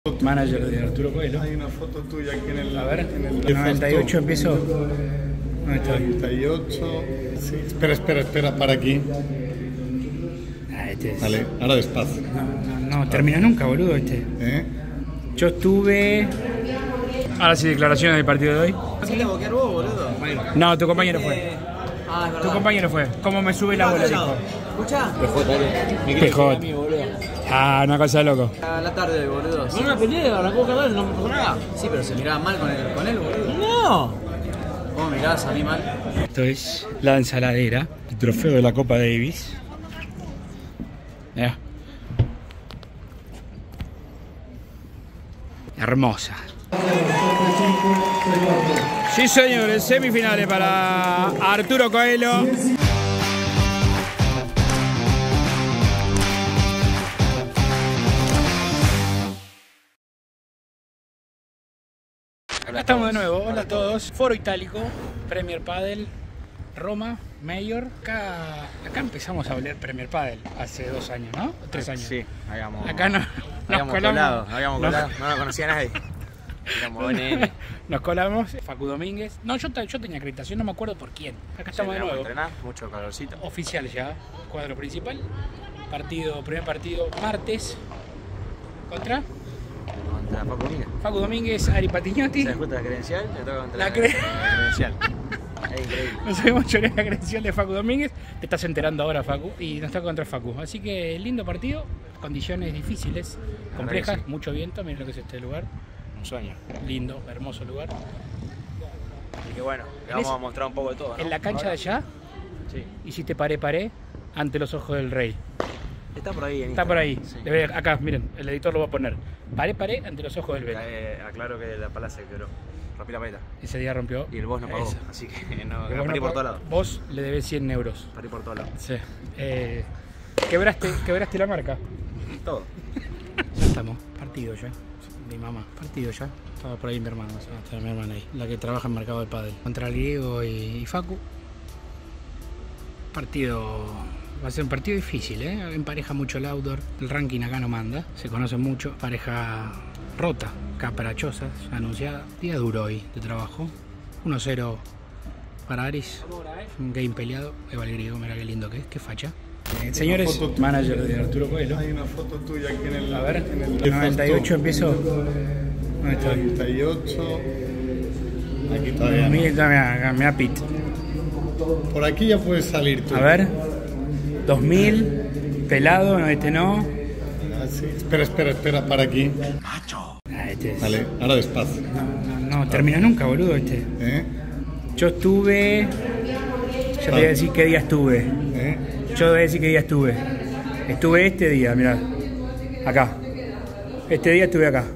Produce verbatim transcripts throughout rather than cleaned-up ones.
Manager de Arturo Coelho. Hay una foto tuya aquí en el... A ver, en el noventa y ocho empezó. ¿Dónde estoy? noventa y ocho... Sí, espera, espera, espera, para aquí. Ah, este es... Vale, ahora despacio. No, no, no termina nunca, boludo, este. ¿Eh? Yo estuve... Ahora sí, declaraciones del partido de hoy. ¿Haciste boquear vos, boludo? No, tu compañero fue. Ah, es verdad. Tu compañero fue. ¿Cómo me sube la bola, dijo? ¿Escuchá? P J. Ah, una cosa de loco. A la tarde, boludo. No me peleé, la puedo cargar, no me pasó nada. Sí, pero se miraba mal con él, con él, boludo. No. ¿Cómo mirás? A mí mal. Esto es la ensaladera, el trofeo de la Copa Davis. Mirá. Hermosa. Sí, señores, semifinales para Arturo Coelho. Acá estamos de nuevo, hola a todos. Foro Itálico, Premier Padel, Roma, Mayor. Acá, acá empezamos a oler Premier Padel hace dos años, ¿no? Tres años. Sí, habíamos, Acá no, nos habíamos colamos, colado, habíamos nos- colado, no lo conocía nadie. Éramos nene. Nos colamos, Facu Domínguez. No, yo, yo tenía acreditación, no me acuerdo por quién. Acá estamos de Llegamos a nuevo. entrenar, mucho calorcito. Oficial ya, cuadro principal. Partido, primer partido, martes. Contra Contra Facu Domínguez. Facu Domínguez, Ari Patiñotti. Se disputa la credencial, le toca contra La la, cre- la credencial. Es increíble. No sabemos yo la credencial de Facu Domínguez. Te estás enterando ahora, Facu. Y nos toca contra Facu. Así que lindo partido. Condiciones difíciles, complejas, que sí. mucho viento. Miren lo que es este lugar. Un sueño. Lindo, hermoso lugar. Así que bueno, le En vamos ese- a mostrar un poco de todo, ¿no? En la cancha de allá, Sí. hiciste paré paré ante los ojos del rey. Está por ahí en Está por ahí. Instagram, sí. Debe- Acá, miren, el editor lo va a poner. Paré paré ante los ojos del rey. Eh, aclaro que la pala se quebró. Rompí la paleta. Ese día rompió. Y el boss no pagó. Eso. Así que no, Que vos perdí no por pag- todos lados. Vos le debes cien euros. Perdí por todos lados. Sí. Eh, quebraste, quebraste la marca. Todo. Ya estamos, partido ya. Mi mamá, partido ya. Estaba por ahí mi hermana, o sea, está mi hermana ahí, la que trabaja en mercado de pádel. Contra el Diego y, y Facu. Partido. Va a ser un partido difícil, ¿eh? Empareja mucho el outdoor. El ranking acá no manda, se conoce mucho. Pareja rota, caparachosa, anunciada. Día duro hoy de trabajo. uno cero para Aris. Un game peleado. Eva el griego, mira qué lindo que es, qué facha. Eh, señores, foto tuya. manager de Arturo Coelho. Hay una foto tuya aquí en el... A ver, en el noventa y ocho empezó. ¿Dónde estoy? noventa y ocho... Aquí todavía no. Mira, mira Pit. Por aquí ya puedes salir tú. A ver, dos mil, pelado, no, este no. Ah, sí. Espera, espera, espera, para aquí. Ah, este es... Vale, ahora despacio. No, no, no, termina nunca, boludo, este. ¿Eh? Yo estuve... Yo te voy a decir qué día estuve. ¿Eh? Yo te voy a decir qué día estuve. Estuve este día, mirá. Acá. Este día estuve acá.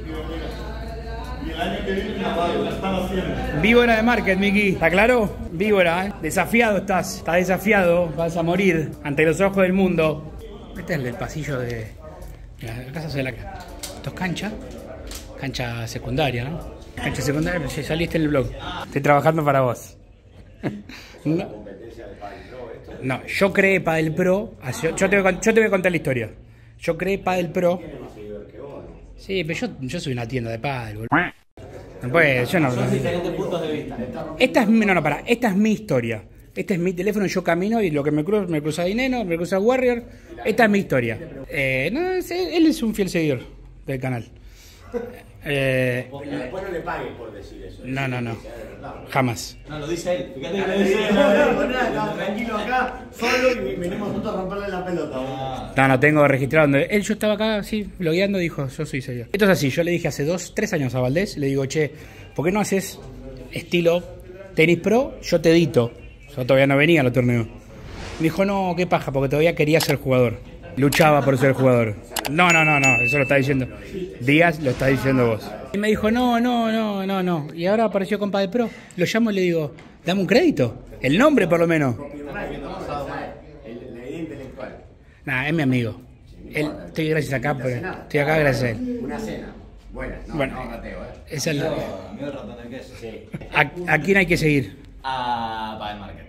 Y el año que viene la están haciendo. Víbora de Market, Miki. ¿Está claro? Víbora, ¿eh? Desafiado estás. Estás desafiado. Vas a morir ante los ojos del mundo. Este es el del pasillo de... Mirá, acá se hace la... Esto es cancha. Cancha secundaria, ¿no? Cancha secundaria, si saliste en el blog. Estoy trabajando para vos. No, no, yo creé Padel Pro. hace- Yo te, voy a, con- yo te voy a contar la historia. Yo creé Padel Pro. Sí, pero yo, yo soy una tienda de Padel, boludo. No puede, yo no. Diferentes puntos de vista. Esta es mi, no, no, pará, esta es mi historia. Este es mi teléfono, yo camino y lo que me cruza, me cruza Dinero, me cruza Warrior. Esta es mi historia. Eh, no, es- él es un fiel seguidor del canal. Eh, Después no le pagues por decir eso. no, no, no. Jamás. No, lo dice él. Fíjate que lo Poner dice él. acá, tranquilo acá, solo y venimos nosotros a romperle la pelota. boludo. No, no tengo registrado donde. Él, yo estaba acá, sí, blogueando, dijo, yo soy seguidor. Esto es así, yo le dije hace dos, tres años a Valdés, le digo, che, ¿por qué no haces estilo tenis pro? Yo te edito. Yo todavía no venía a los torneos. Me dijo, no, qué paja, porque todavía quería ser jugador. Luchaba por ser jugador. No, no, no, no, eso lo está diciendo. Díaz lo está diciendo vos. Y me dijo, no, no, no, no, no. Y ahora apareció con Padel Pro. Lo llamo y le digo, dame un crédito. El nombre por lo menos. El- La idea intelectual. Nah, es mi amigo. Él, estoy gracias acá, pero estoy acá gracias a él. Una cena. Buena. No, Bueno, no, Mateo, eh. es el, Miedo ratón de queso. Sí. a, ¿a quién hay que seguir? Ah, Padel Market.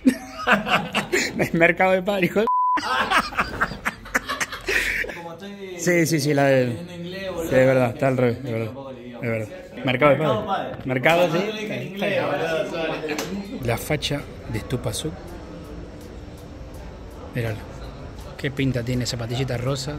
Mercado de Padre, hijo de... Como estoy Sí, sí, sí, la de... En inglés, boludo. Sí, es verdad, está al revés, es verdad. Es verdad. Mercado de Mercado padre. Padre. Mercado, Yo le sí. dije en inglés, boludo. La facha de Stupasuk. Míralo. Qué pinta tiene, zapatillita rosa.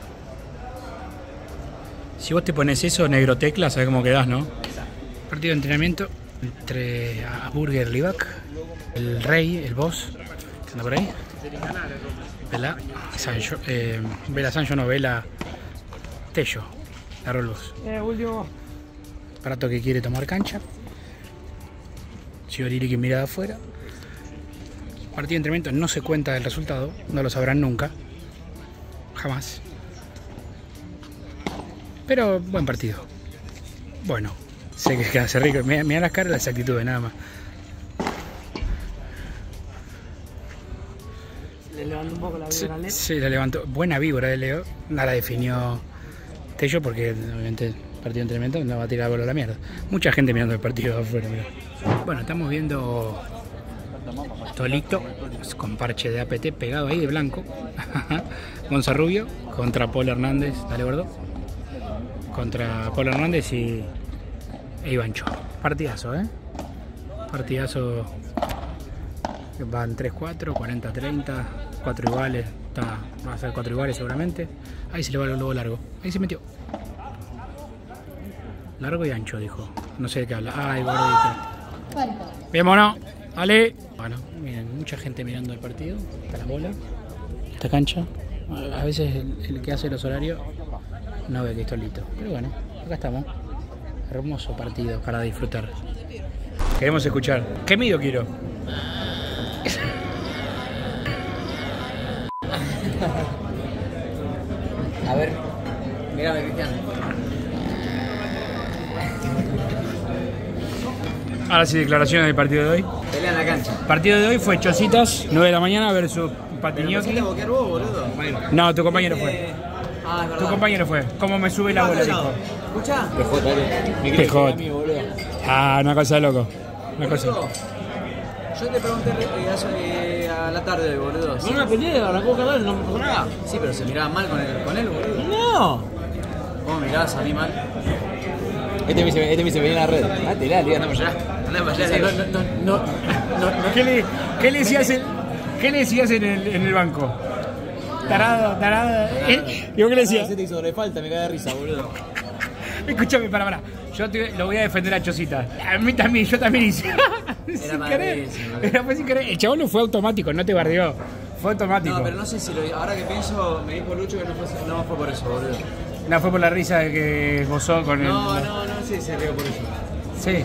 Si vos te pones eso, negro tecla, sabés cómo quedás, ¿no? Partido de entrenamiento entre Burger Livac, el rey, el boss, que anda por ahí. Vela Sancho, eh, Vela Sancho no, Vela Tello, la Rolbos. Eh, último. Prato que quiere tomar cancha. Chioriri que mira de afuera. Partido de entrenamiento, no se cuenta del resultado, no lo sabrán nunca. Jamás. Pero buen partido. Bueno, sé que hace rico. Mira, mira las caras, las actitudes, nada más. Le levantó un poco la vibra al net. Sí, la levantó. Buena víbora de Leo. No la definió Tello porque obviamente el partido de entrenamiento no va a tirar bola a la mierda. Mucha gente mirando el partido de afuera, mirá. Bueno, estamos viendo Tolito con parche de A P T pegado ahí de blanco. Gonza Rubio contra Paul Hernández. Dale, gordo. Contra Paul Hernández y e Ivancho. Partidazo, ¿eh? Partidazo. Van tres cuatro, cuarenta treinta, cuatro iguales. Está, va a ser cuatro iguales seguramente. Ahí se le va el globo largo. Ahí se metió. Largo y ancho, dijo. No sé de qué habla. Ay, gordito. Bien, mono. Dale. Bueno, miren, mucha gente mirando el partido. Está la bola. Esta cancha. A veces el, el que hace los horarios no ve que estoy listo. Pero bueno, acá estamos. Hermoso partido para disfrutar. Queremos escuchar. ¿Qué mido quiero? A ver, mírame, Cristian. Ahora sí, declaraciones del partido de hoy. Pelea en la cancha. El partido de hoy fue Chositas, nueve de la mañana versus ¿Pero Patiñoki. empezaste a boquear vos, boludo? No, tu compañero fue. Ah, es verdad. Tu compañero fue. ¿Cómo me sube la bola? Dijo. ¿Escuchá? P J. Ah, una cosa de loco. Una cosa. Boludo, yo te pregunté eh, hace, eh, a la tarde, boludo. No una pelea, arrancó Carlos, no me pasó nada. Sí, pero se miraba mal con él, con él, boludo. No. ¿Cómo mirás a mí mal? Este me dice, este me dice, vení a la red. Ah, te la, liga. Andá para allá. Andá para allá, No, Leo. no, no, no, no. ¿Qué le, qué le decías, en, ¿qué le decías en, el, en el banco? Tarado, tarado. ¿Eh? ¿Y vos qué le decías? Se te hizo sobre falta, me cae de risa, boludo. Escúchame, para, para. Yo te, lo voy a defender a Chosita. A mí también, yo también hice. sin querer. malísimo. Era fue sin querer. El chabón no fue automático, no te bardeó. Fue automático. No, pero no sé si lo. Ahora que pienso, me dijo Lucho que no fue, no fue por eso, boludo. No, fue por la risa de que gozó con el. No, no, no sé si se rió por eso. Sí.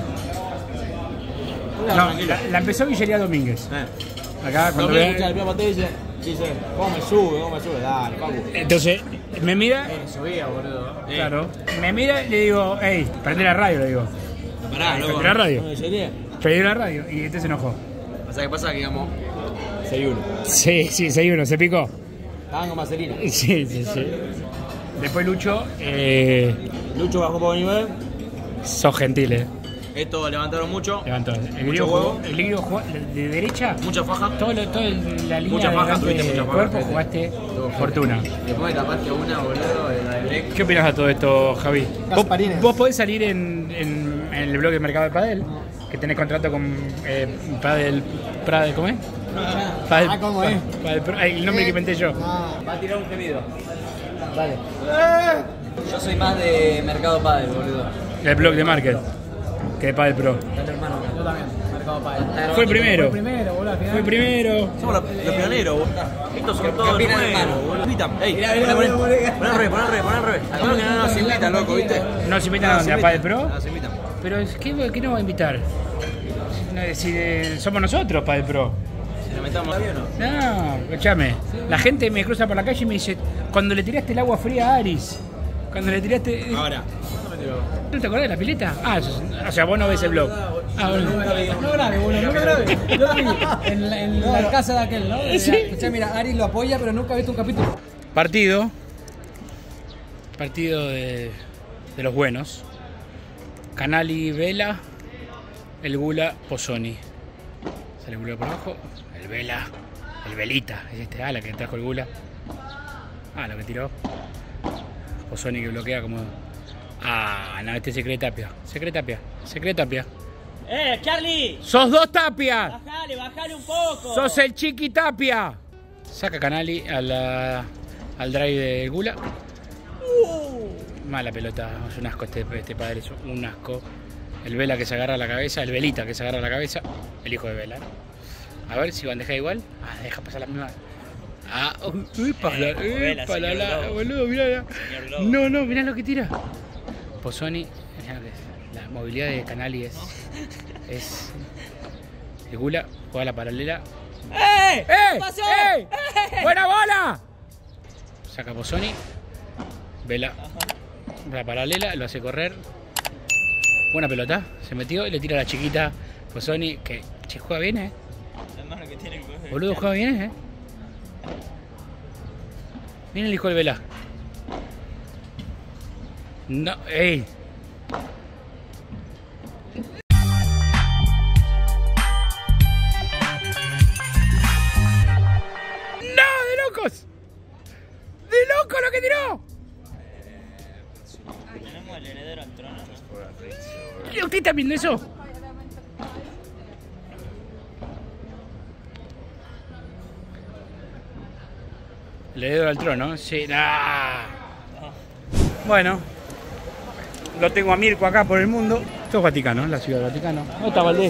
No, la, la empezó Villería Domínguez. Eh. Acá, cuando Cuando ve. me escucha el pie pantalla dice, dice, ¿cómo me sube? ¿Cómo me sube? Dale, papu. Entonces, me mira. Eh, subía, boludo. Claro. Me mira y le digo, hey, prende la radio, le digo. Pará, loco. Prende la radio. No, ¿sería? Prende la radio. Y este se enojó. O sea, ¿qué pasa? Que digamos. seis uno. Sí, sí, seis uno, se picó. Estaban con vaselina. Sí, sí, sí. Después Lucho, eh, Lucho bajó por nivel. sos gentil, eh. Estos levantaron mucho. Levantó. El Mucho griego huevo. jugó, el griego jugó de, de derecha. Mucha faja. Todo, lo, todo el- la línea Mucha de faja, delante tuviste del mucha faja, cuerpo gente. jugaste fortuna. Después me tapaste una, boludo, de la de Break. ¿Qué opinas de todo esto, Javi? ¿Vos, Gasparines. vos podés salir en, en, en el blog de Mercado de Padel, que tenés contrato con eh, Padel, Padel, ¿cómo es? Padel, Ah, ¿cómo es? Padel Pro- ay, el nombre que inventé yo. Va a tirar un gemido. Dale. Yo soy más de Mercado Padel, boludo. El blog de Market, que de Padel Pro. Dale, hermano. Yo también. Mercado Padel. Fue el primero. Primero, boludo, al final. Fue el primero. Somos los, los pioneros, boludo. Estos son todos opinan, nuevos, hermano? boludo. Invitan. Ey, Mirá, mirá, poné, mirá, poné, mirá. poné al revés, poné al revés, poné al revés. Acá que no nos invitan, loco, ¿viste? ¿No se invitan a dónde? ¿A Padel Pro? No, se invitan. Pero, es- ¿qué, ¿qué nos va a invitar? No, Si eh, somos nosotros Padel Pro. ¿Le metamos avión o no? No, escúchame. La gente me cruza por la calle y me dice, cuando le tiraste el agua fría a Aris, cuando le tiraste... Ahora. ¿No te acordás de la pileta? Ah, eso es- o sea, vos no ves el blog. Ah, bueno. No grave, boludo, no grave. Yo lo vi en, la- en la casa de aquel, ¿no? Sí. Escuchá, mira, Aris lo apoya, pero nunca ha visto un capítulo. Partido. Partido de, de los buenos. Canali Vela, el Gula Pozzoni. Sale el Gula por abajo, el Vela, el Velita, es este, ah, la que trajo el Gula. Ah, lo que tiró. Pozzoni que bloquea como... Ah, no, este es Secretapia. Secretapia. Secretapia. ¡Eh, Charlie! ¡Sos dos Tapias! Bajale, bajale un poco. ¡Sos el Chiqui Tapia! Saca Canali a la, al drive de Gula. Uh. Mala pelota. Es un asco este, este padre. Es un asco. El Vela que se agarra la cabeza. El Velita que se agarra la cabeza. El hijo de Vela. A ver si bandeja igual. Ah, deja pasar la misma. Ah, uy, para la, Vela, para señor la, Lobo. boludo, mirá. Señor Lobo. No, no, mirá lo que tira. Pozzoni, mirá que es. La movilidad de Canali es. Es. El Gula juega la paralela. ¡Eh! ¡Eh! ¿Qué pasó? ¡Eh! ¡Eh! ¡Buena bola! Saca Pozzoni. Vela. La paralela, lo hace correr. Buena pelota. Se metió y le tira a la chiquita Pozzoni. Que, che, juega bien, eh. La mano que tiene el coge. Boludo, juega bien, eh. Viene el hijo del Vela. No, ey. ¡No! ¡De locos! ¡De loco lo que tiró! Tenemos el heredero al trono, ¿no? ¿Usted está viendo eso? Le dedo al trono, sí. Nah. Bueno, lo tengo a Mirko acá por el mundo. Esto es Vaticano, la ciudad del Vaticano. ¿Dónde está Valdés?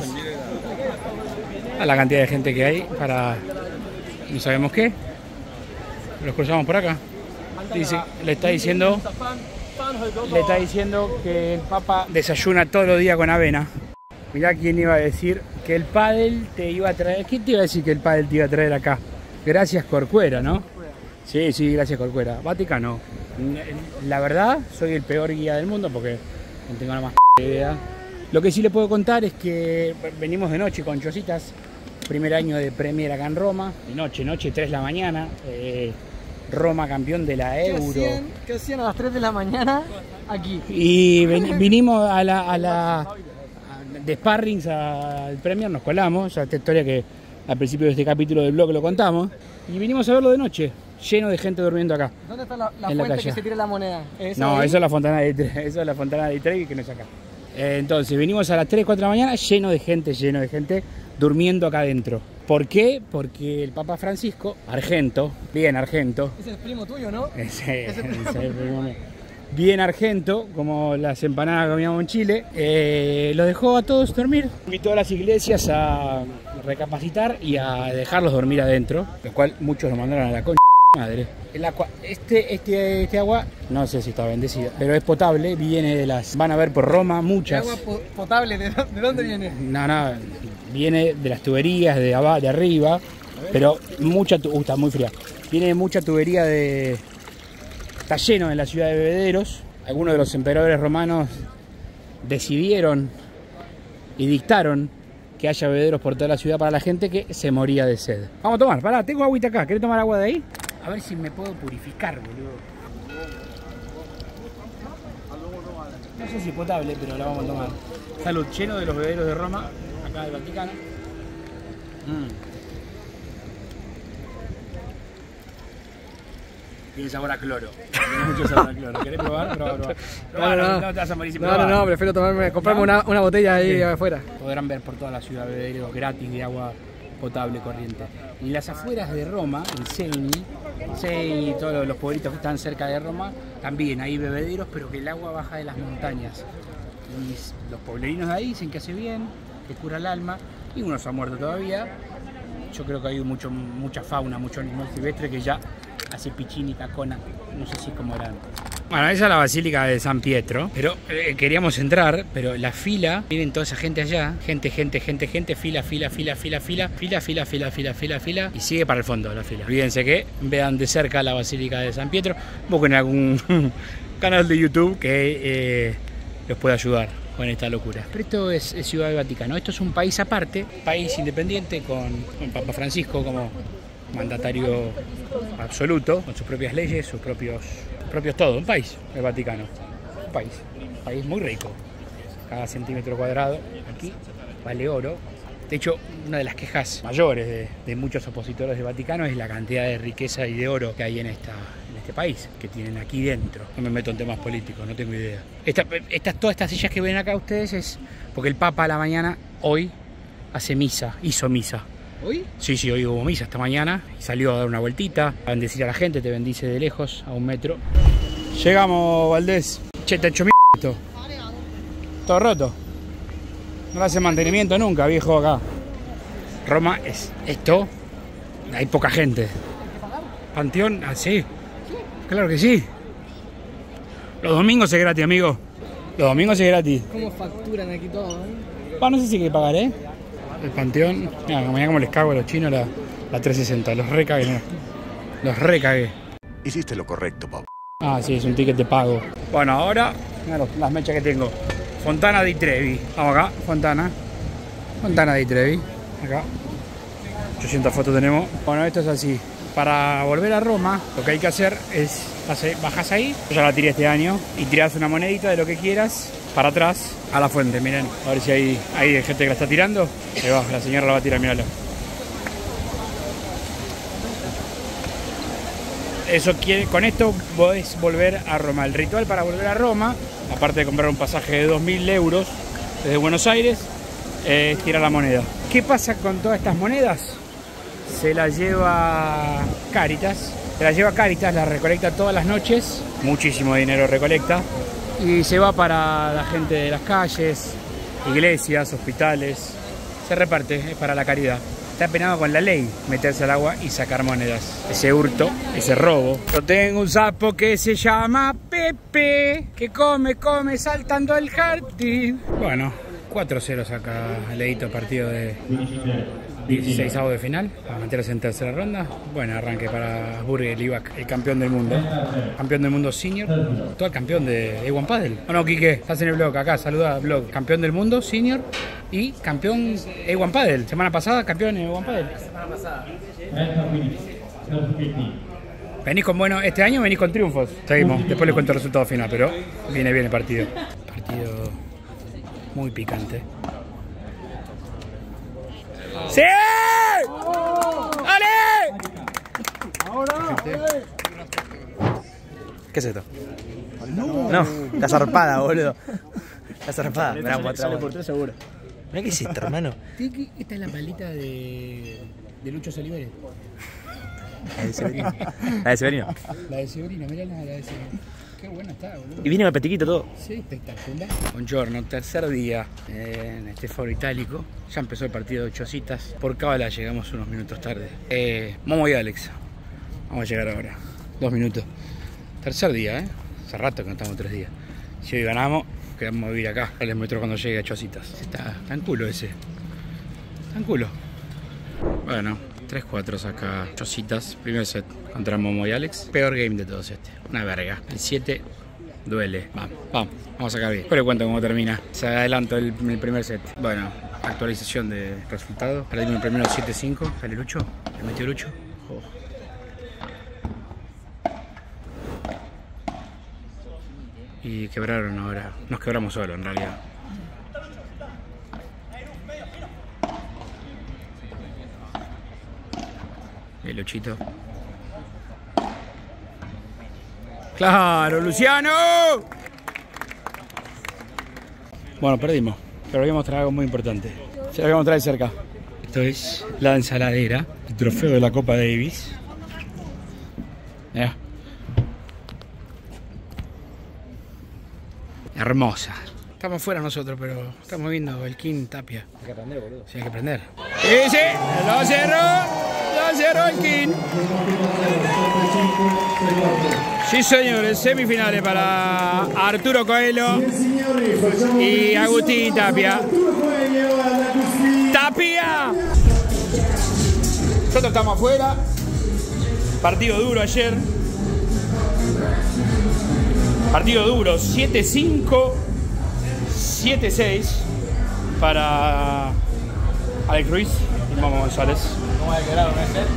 A la cantidad de gente que hay para no sabemos qué. Los cruzamos por acá. Dice, le está diciendo, le está diciendo que el Papa desayuna todos los días con avena. Mirá quién iba a decir que el pádel te iba a traer. ¿Quién te iba a decir que el pádel te iba a traer acá? Gracias Corcuera, ¿no? Sí, sí, gracias Corcuera. Vaticano. La verdad, soy el peor guía del mundo porque no tengo la más idea. Lo que sí le puedo contar es que venimos de noche con Chositas. Primer año de Premier acá en Roma. De noche, noche, tres de la mañana. Eh, Roma campeón de la Euro. ¿Qué hacían, ¿Qué hacían a las tres de la mañana aquí? Y ven, vinimos a la, a la a, de Sparrings al Premier, nos colamos. Ya esta historia que al principio de este capítulo del blog lo contamos. Y vinimos a verlo de noche, lleno de gente durmiendo acá. ¿Dónde está la, la En la fuente playa. que se tira la moneda? ¿Esa No, ahí? eso es la Fontana de Trevi, eso es la Fontana de Trevi que no es acá. Eh, entonces, venimos a las tres, cuatro de la mañana, lleno de gente, lleno de gente, durmiendo acá adentro. ¿Por qué? Porque el Papa Francisco, argento, bien argento, Ese es primo tuyo, ¿no? ese, Ese ese primo mío, bien argento, como las empanadas que comíamos en Chile, eh, los dejó a todos dormir. Invitó a las iglesias a recapacitar y a dejarlos dormir adentro, lo cual muchos lo mandaron a la concha madre. El agua, este, este, este agua, no sé si está bendecida, pero es potable, viene de las, van a ver por Roma, muchas. ¿Agua po- potable? ¿De, dó- de dónde viene? No, no, viene de las tuberías de, abajo, de arriba, pero mucha, tu- uh, está muy fría. Viene mucha tubería de, está lleno en la ciudad de bebederos. Algunos de los emperadores romanos decidieron y dictaron que haya bebederos por toda la ciudad para la gente que se moría de sed. Vamos a tomar, pará, tengo agüita acá, ¿querés tomar agua de ahí? A ver si me puedo purificar, boludo. No sé si es potable, pero la vamos a tomar. Salud, lleno de los bebederos de Roma, acá del Vaticano. Mm. Tiene sabor a cloro. Tiene mucho sabor a cloro. ¿Querés probar? Probar, probar. Probar, no, no. no te vas a morir sin No, probar. no, no, prefiero tomarme, comprarme una, una botella ahí Sí. afuera. Podrán ver por toda la ciudad bebederos gratis de agua potable corriente. Y las afueras de Roma, en Segni, Segni y todos los pueblitos que están cerca de Roma, también hay bebederos, pero que el agua baja de las montañas. Y los pueblerinos de ahí dicen que hace bien, que cura el alma, y uno se ha muerto todavía. Yo creo que hay mucho, mucha fauna, mucho animal silvestre que ya hace pichín y cacona, no sé si como eran. Bueno, esa es la Basílica de San Pietro, pero eh, queríamos entrar, pero la fila, miren toda esa gente allá, gente, gente, gente, gente, fila, fila, fila, fila, fila, fila, fila, fila, fila, fila, fila, y sigue para el fondo la fila. Olvídense que vean de cerca la Basílica de San Pietro, busquen algún canal de YouTube que eh, los pueda ayudar con esta locura. Pero esto es, es Ciudad del Vaticano, esto es un país aparte, país independiente con, con Papa Francisco como mandatario absoluto, con sus propias leyes, sus propios, propios todo, un país, el Vaticano, un país, un país muy rico, cada centímetro cuadrado, aquí vale oro. De hecho, una de las quejas mayores de, de muchos opositores del Vaticano es la cantidad de riqueza y de oro que hay en esta, en este país que tienen aquí dentro. No me meto en temas políticos, no tengo idea. Esta, estas, todas estas sillas que ven acá ustedes es porque el Papa a la mañana, hoy, hace misa, hizo misa. ¿Hoy? Sí, sí, hoy hubo misa esta mañana y salió a dar una vueltita, a bendecir a la gente, te bendice de lejos, a un metro. Llegamos, Valdés. Che, te ha hecho mierda esto. Todo roto. No le hace mantenimiento nunca, viejo, acá. Roma es esto. Hay poca gente. Panteón, ah, sí. Claro que sí. Los domingos es gratis, amigo. Los domingos es gratis. ¿Cómo facturan aquí todo, eh? Ah, no sé si hay que pagar, ¿eh? El Panteón. Mira, mirá cómo les cago a los chinos la, la trescientos sesenta. Los recagué, no. Los recagué. Hiciste lo correcto, papá. Ah, sí, es un ticket de pago. Bueno, ahora, mirá las mechas que tengo. Fontana di Trevi. Vamos acá, Fontana. Fontana di Trevi. Acá. ochocientas fotos tenemos. Bueno, esto es así. Para volver a Roma, lo que hay que hacer es, bajas ahí, yo ya la tiré este año, y tirás una monedita de lo que quieras para atrás a la fuente, miren. A ver si hay, hay gente que la está tirando. Ahí va, la señora la va a tirar, míralo. Eso quiere, con esto podés volver a Roma. El ritual para volver a Roma, aparte de comprar un pasaje de dos mil euros desde Buenos Aires, es tirar la moneda. ¿Qué pasa con todas estas monedas? Se las lleva Cáritas, se las lleva Cáritas, las recolecta todas las noches, muchísimo dinero recolecta, y se va para la gente de las calles, iglesias, hospitales, se reparte, es para la caridad. Está penado con la ley meterse al agua y sacar monedas. Ese hurto, ese robo. Yo tengo un sapo que se llama Pepe, que come, come saltando al jardín. Bueno, cuatro cero saca Leito, partido de dieciséis de final, para meterse en tercera ronda. Bueno, arranque para Burger Livac, el campeón del mundo. Campeón del mundo senior. Todo el campeón de A uno Padel. Oh no, Quique, estás en el blog, acá, saluda blog. Campeón del mundo senior y campeón A uno Padel. Semana pasada, campeón A uno Padel. Semana pasada. Venís con, bueno, este año venís con triunfos. Seguimos, después les cuento el resultado final, pero viene bien el partido. Partido muy picante. ¡Sí! ¡Dale! Ahora. ¿Qué es esto? No, no, la zarpada, boludo. La zarpada. Mirá, Sale por tres seguro. Mirá qué es esto, hermano. Esta es la palita de, de Lucho Soliveres. La de Severino. La de Severino. La de Severino, mirá la de Severino. Qué buena está, boludo. Y viene con petequito todo. Sí, espectacular. Buongiorno, tercer día en este foro itálico. Ya empezó el partido de ocho citas. Por cábala llegamos unos minutos tarde. Eh, Momo y Alex. Vamos a llegar ahora. Dos minutos. Tercer día, ¿eh? Hace rato que no estamos tres días. Si hoy ganamos, quedamos a vivir acá. Les muestro cuando llegue a ocho citas. Está, está en culo ese. Está en culo. Bueno, tres cuatro saca ocho citas. Primer set contra Momo y Alex. Peor game de todos este. Una verga. El siete duele. Vamos, vamos. Vamos a sacar bien. Después le cuento cómo termina. Se adelantó el, el primer set. Bueno, actualización de resultados. Perdimos el primero siete cinco. Sale Lucho. Le metió Lucho. Oh. Y quebraron ahora. Nos quebramos solo en realidad. El Luchito. ¡Claro, Luciano! Bueno, perdimos. Pero voy a mostrar algo muy importante. Se lo voy a mostrar de cerca. Esto es la ensaladera. El trofeo de la Copa Davis. Mirá. Hermosa. Estamos fuera nosotros, pero estamos viendo el King Tapia. Hay que aprender, boludo. Sí, hay que aprender. Sí, sí, lo cerró. Lo cerró el King. Sí, señores, semifinales para Arturo Coelho y Agustín Tapia. ¡Tapia! Nosotros estamos afuera. Partido duro ayer. Partido duro, siete cinco, siete seis para Alex Ruiz y Momo González. ¿Cómo hay que quedar un set?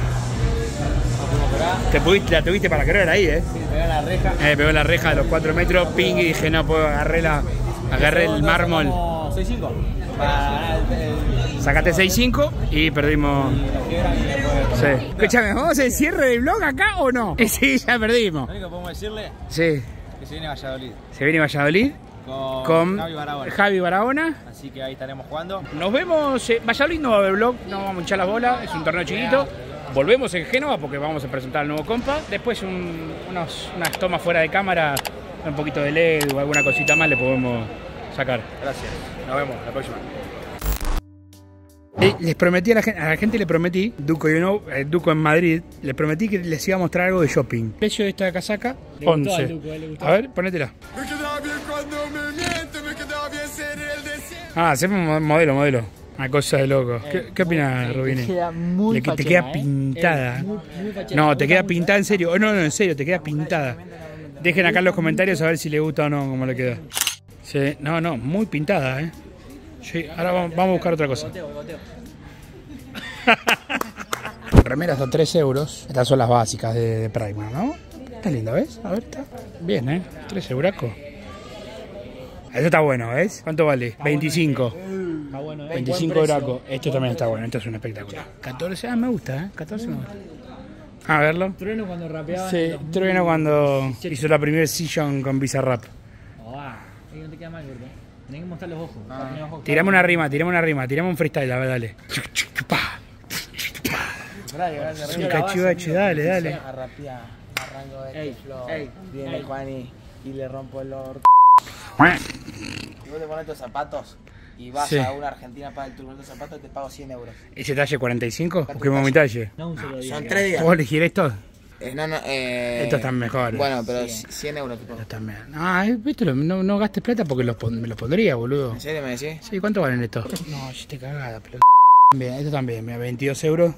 Te pudiste, la tuviste para querer ahí, ¿eh? Sí, pegó en la reja. Eh, pegó en la reja de los cuatro metros, ping, y dije, no puedo, agarré, la, agarré el mármol. seis cinco. Para ganar el, el... Sacaste seis cinco y perdimos. Y la quiebra y después... Sí. Escúchame, ¿vamos a hacer el cierre del vlog acá o no? Sí, ya perdimos. Lo único que podemos decirle Sí. es que se viene Valladolid. Se viene Valladolid Con, con Javi Barahona. Javi Barahona. Así que ahí estaremos jugando. Nos vemos. Eh, Valladolid no va a haber vlog, no vamos a hinchar las bolas, es un torneo chiquito. Volvemos en Génova porque vamos a presentar al nuevo compa. Después un, unos, unas tomas fuera de cámara, un poquito de L E D o alguna cosita más le podemos sacar. Gracias. Nos vemos la próxima. Eh, les prometí a la gente, a la gente le prometí, Duco, you know, eh, Duco en Madrid, les prometí que les iba a mostrar algo de shopping. Precio de esta casaca, Le gustó once. al Duco, eh, le gustó. A ver, ponétela. Me quedaba bien cuando me miente, me quedaba bien ser el deseo. Ah, hacemos mo- modelo, modelo. Una cosa de loco. ¿Qué, qué opinas, Rubini? Te queda muy Le- te fachera, queda ¿eh? pintada. Es muy- muy fachera. No, Me te gusta queda mucho. pintada en serio. Oh, no, no, en serio, te queda pintada. Dejen acá en los comentarios a ver si le gusta o no cómo le queda. Sí, no, no, muy pintada, ¿eh? Sí, ahora vamos, vamos a buscar otra cosa. Goteo, goteo. Remeras a tres euros. Estas son las básicas de, de Primark, ¿no? Está linda, ¿ves? A ver, está bien, ¿eh? tres euracos. Eso está bueno, ¿ves? ¿Cuánto vale? veinticinco. Está bueno, ¿eh? veinticinco Buen precio. euracos. Esto también está bueno, esto es un espectáculo. catorce, ah, me gusta, ¿eh? catorce me gusta. A verlo. Trueno cuando rapeaba. Sí, Trueno cuando hizo la primera session con Bizarrap. Oh, ah, ahí no te queda mal, gordo. Tenés que mostrar los ojos. Tenés los ojos. Tirame una rima, tirame una rima, tirame un freestyle, a ver, dale. Sí, cachivache, dale, dale. A rapear, arranco de Ey, este flow. ey, Viene ey. Juani y le rompo el orto. Si vos te pones tus zapatos y vas Sí. a una Argentina para el tour con tus zapatos, te pago cien euros. ¿Ese talle cuarenta y cinco? Busquemos mi talle. No un solo día. Son tres días. ¿Puedo elegir estos? Eh, no, no, eh... Estos están mejores. Bueno, pero cien euros te pago. Estos también. Ah, eh, viste, lo- no, no gastes plata porque los pon- me los pondría, boludo. ¿En serio me decís? Sí, ¿cuánto valen estos? No, yo te cagada, pero... Bien, estos también, mira, veintidós euros.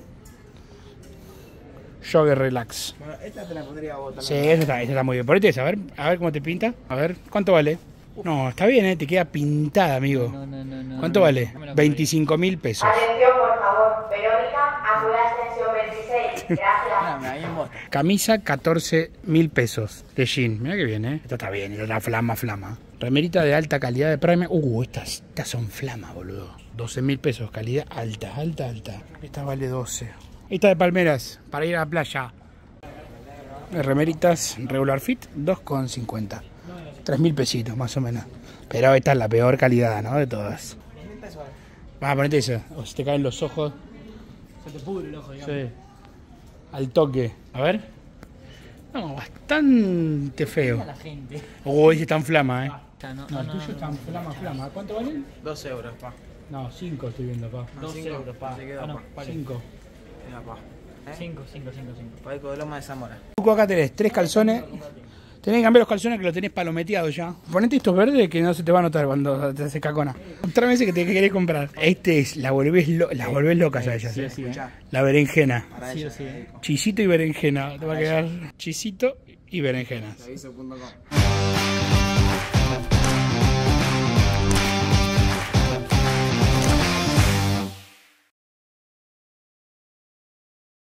Jogger Relax. Bueno, esta te la pondría a vos Sí, también. esta está, esta está muy bien. Ponete esa, a ver, a ver cómo te pinta. A ver, ¿cuánto vale? No, está bien, eh, te queda pintada, amigo. No, no, no, no. ¿Cuánto no, vale? no me lo veinticinco mil pesos. Atención, por favor. Verónica, acude a extensión veintiséis. Gracias. No, me ahí en vos. Camisa, catorce mil pesos de jean. Mira que bien, eh. Esta está bien, la flama, flama. Remerita de alta calidad de Prime. Uh, estas, estas son flamas, boludo. doce mil pesos, calidad alta, alta, alta. Esta vale doce. Esta de palmeras, para ir a la playa. Remeritas regular fit, dos con cincuenta. tres mil pesitos, más o menos. Pero esta es la peor calidad, ¿no? De todas. Va, ponete esa. O se te caen los ojos. Se te pudre el ojo, digamos. Sí. Al toque. A ver. No, bastante feo. A la gente. Oh, ese está en flama, eh. Ya, no, No, no, el no, tuyo no. está en flama, flama. ¿Cuánto valen? dos euros, pa. No, cinco estoy viendo, pa. dos cinco. euros, pa. Se quedó, Ah, no, pa. vale. Cinco. Mira, pa. cinco, cinco, cinco, cinco. Paico de Loma de Zamora. Tuco, acá tenés tres calzones. Tenés que cambiar los calzones que los tenés palometeados ya. Ponete estos verdes que no se te va a notar cuando te haces cacona. Otra vez que te querés comprar. Este es, la volvés, lo, la volvés locas a ellas. Sí, eh. sí, eh. La berenjena. Para Sí o ella. sí, eh. Chisito y berenjena. Te va a quedar chisito y berenjenas. Aviso punto com.